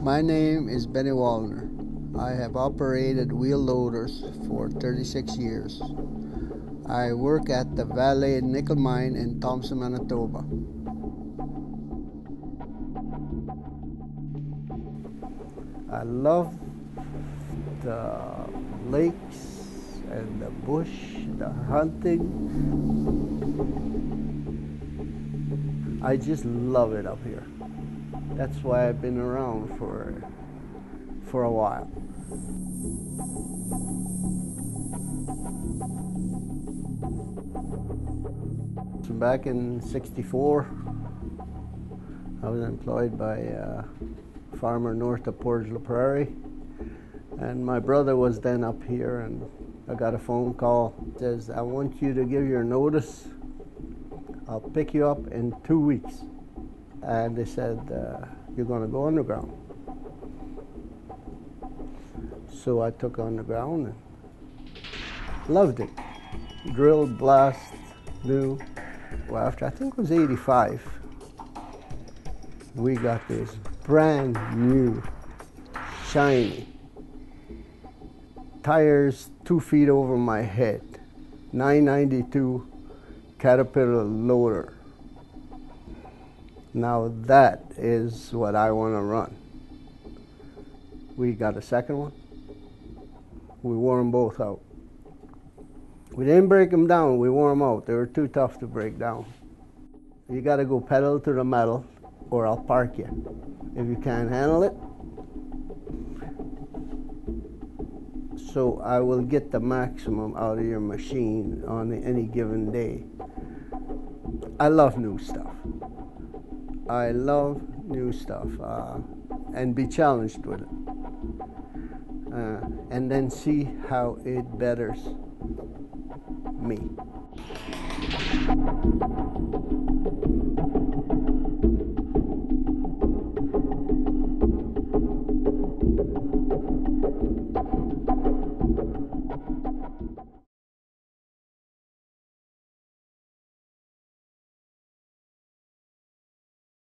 My name is Benny Wallner. I have operated wheel loaders for 36 years. I work at the Valley Nickel Mine in Thompson, Manitoba. I love the lakes and the bush, the hunting. I just love it up here. That's why I've been around for a while. So back in '64, I was employed by a farmer north of Portage Prairie, and my brother was then up here, and I got a phone call. It says, I want you to give your notice. I'll pick you up in 2 weeks. And they said, you're going to go underground. So I took underground and loved it. Drill, blast, new. Well, after I think it was '85, we got this brand new, shiny, tires 2 feet over my head, 992 Caterpillar loader. Now that is what I want to run. We got a second one. We wore them both out. We didn't break them down, we wore them out. They were too tough to break down. You got to go pedal to the metal or I'll park you. If you can't handle it, so I will get the maximum out of your machine on any given day. I love new stuff. I love new stuff and be challenged with it. And then see how it betters me.